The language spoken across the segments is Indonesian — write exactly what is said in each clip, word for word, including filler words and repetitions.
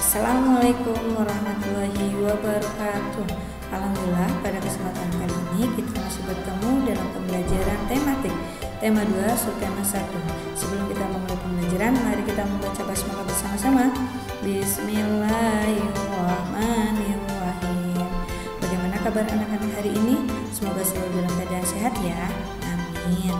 Assalamualaikum warahmatullahi wabarakatuh. Alhamdulillah, pada kesempatan kali ini kita masih bertemu dalam pembelajaran tematik tema dua subtema satu. Sebelum kita memulai pembelajaran, mari kita membaca basmalah bersama-sama. Bismillahirrahmanirrahim. Bagaimana kabar anak-anak hari ini? Semoga selalu dalam keadaan sehat ya. Amin.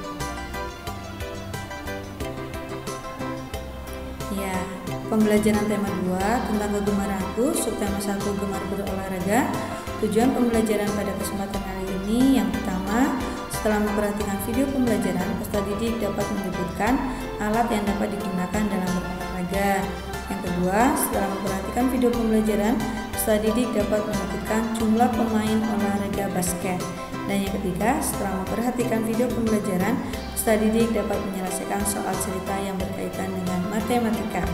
Ya, pembelajaran tema dua tentang kegemaranku, subtema satu gemar berolahraga. Tujuan pembelajaran pada kesempatan kali ini yang pertama, setelah memperhatikan video pembelajaran, peserta didik dapat menyebutkan alat yang dapat digunakan dalam berolahraga. Yang kedua, setelah memperhatikan video pembelajaran, peserta didik dapat menyebutkan jumlah pemain olahraga basket. Dan yang ketiga, setelah memperhatikan video pembelajaran, peserta didik dapat menyelesaikan soal cerita yang berkaitan dengan matematika.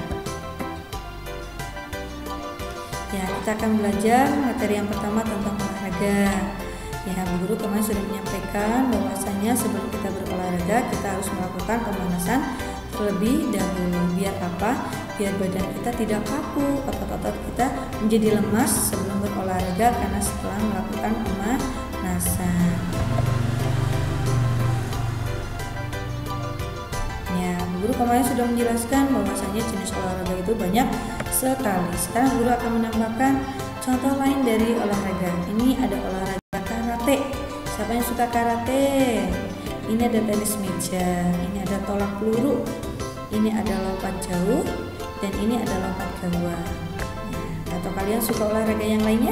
Ya, kita akan belajar materi yang pertama tentang olahraga. Ya, Bu Guru kemarin sudah menyampaikan bahwasanya sebelum kita berolahraga kita harus melakukan pemanasan terlebih dahulu. Biar apa? Biar badan kita tidak kaku, otot-otot kita menjadi lemas sebelum berolahraga karena setelah melakukan pemanasan. Ya, Bu Guru kemarin sudah menjelaskan bahwasanya jenis olahraga itu banyak sekali. Sekarang Guru akan menambahkan contoh lain dari olahraga. Ini ada olahraga karate. Siapa yang suka karate? Ini ada tenis meja, ini ada tolak peluru, ini ada lompat jauh, dan ini ada lompat gawang. Nah, atau kalian suka olahraga yang lainnya?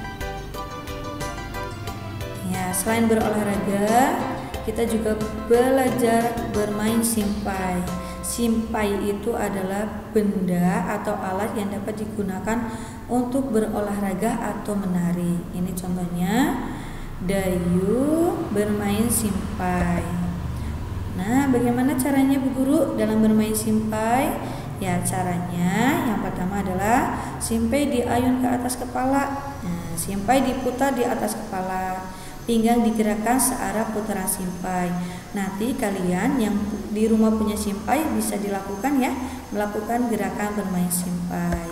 Ya, selain berolahraga, kita juga belajar bermain simpai. Simpai itu adalah benda atau alat yang dapat digunakan untuk berolahraga atau menari. Ini contohnya Dayu bermain simpai. Nah, bagaimana caranya Bu Guru dalam bermain simpai? Ya, caranya yang pertama adalah simpai diayun ke atas kepala. Nah, simpai diputar di atas kepala. Pinggang digerakkan searah putaran simpai. Nanti kalian yang di rumah punya simpai bisa dilakukan ya, melakukan gerakan bermain simpai.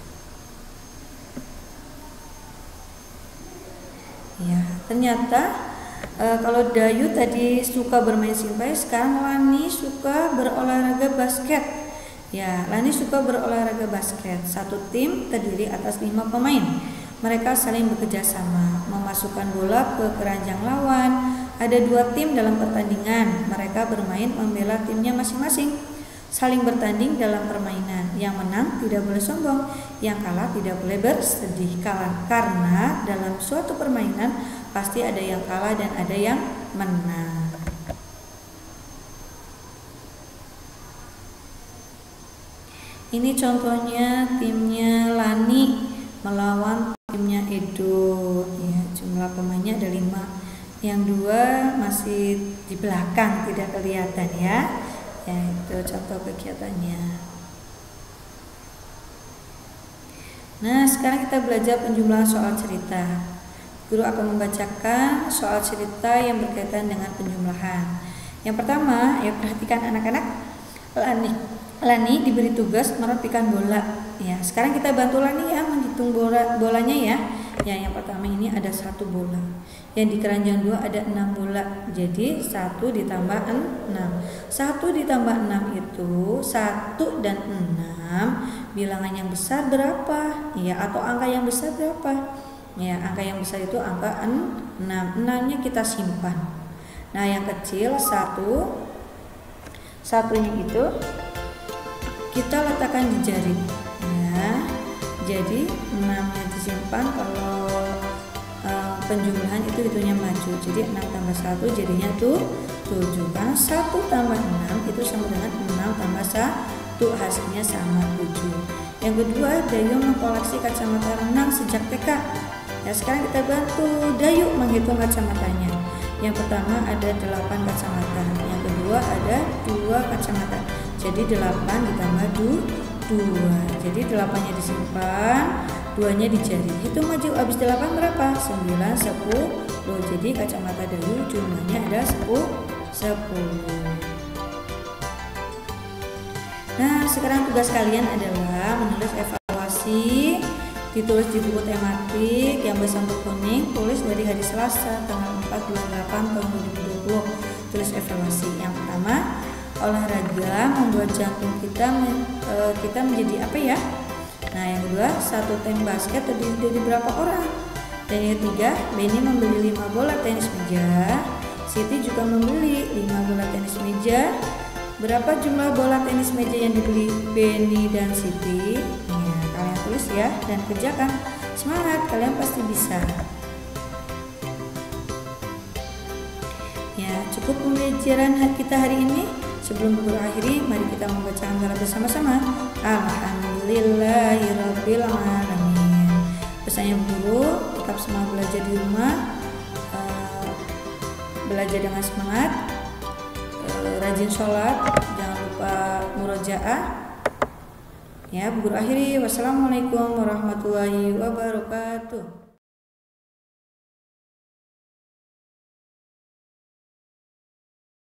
Ya, ternyata e, kalau Dayu tadi suka bermain simpai, sekarang Lani suka berolahraga basket. Ya, Lani suka berolahraga basket. Satu tim terdiri atas lima pemain. Mereka saling bekerja sama, memasukkan bola ke keranjang lawan. Ada dua tim dalam pertandingan. Mereka bermain membela timnya masing-masing. Saling bertanding dalam permainan. Yang menang tidak boleh sombong, yang kalah tidak boleh bersedih. Karena dalam suatu permainan pasti ada yang kalah dan ada yang menang. Ini contohnya timnya Lani melawan timnya Edo. Ya, jumlah pemainnya ada lima. Yang dua masih di belakang tidak kelihatan ya. Ya, itu contoh kegiatannya. Nah, sekarang kita belajar penjumlahan soal cerita. Guru akan membacakan soal cerita yang berkaitan dengan penjumlahan. Yang pertama, ya perhatikan anak-anak. Lani, Lani diberi tugas merapikan bola. Ya, sekarang kita bantu Lani ya menghitung bola bolanya ya. Ya, yang pertama ini ada satu bola. Yang di keranjang dua ada enam bola. Jadi satu ditambah enam. Satu ditambah enam itu satu dan enam. Bilangan yang besar berapa? Ya, atau angka yang besar berapa? Ya, angka yang besar itu angka enam. enamnya kita simpan. Nah, yang kecil satu. Satunya itu kita letakkan di jari. Ya, jadi enamnya disimpan. Kalau uh, penjumlahan itu hitungnya maju. Jadi enam tambah satu jadinya tuh tujuh. Karena satu tambah enam itu sama dengan enam tambah satu, hasilnya sama tujuh. Yang kedua, Dayu mengkoleksi kacamata renang sejak T K. Ya, sekarang kita bantu Dayu menghitung kacamatanya. Yang pertama ada delapan kacamata. Yang kedua ada dua kacamata. Jadi delapan ditambah dua. Jadi delapannya disimpan, duanya di jari. Hitung maju, habis delapan berapa? sembilan, sepuluh. Jadi kacamata Dayu jumlahnya ada sepuluh. Nah, sekarang tugas kalian adalah menulis evaluasi evaluasi ditulis di buku tematik yang bersampul kuning, tulis dari hari Selasa tanggal empat bulan delapan tahun dua ribu dua puluh. Tulis evaluasi. Yang pertama, olahraga membuat jantung kita men, e, kita menjadi apa ya? Nah, yang kedua, satu tim basket terdiri dari berapa orang? Dan yang ketiga, Benny membeli lima bola tenis meja. Siti juga membeli lima bola tenis meja. Berapa jumlah bola tenis meja yang dibeli Benny dan Siti? Ya, kalian tulis ya dan kerjakan. Semangat, kalian pasti bisa. Ya, cukup pembelajaran kita hari ini. Sebelum guru akhiri, mari kita membaca antara bersama-sama. Alhamdulillahirabbil alamin. Pesannya guru, tetap semangat belajar di rumah. Uh, belajar dengan semangat. Uh, rajin sholat, jangan lupa murojaah. Ya, guru akhiri. Wassalamualaikum warahmatullahi wabarakatuh.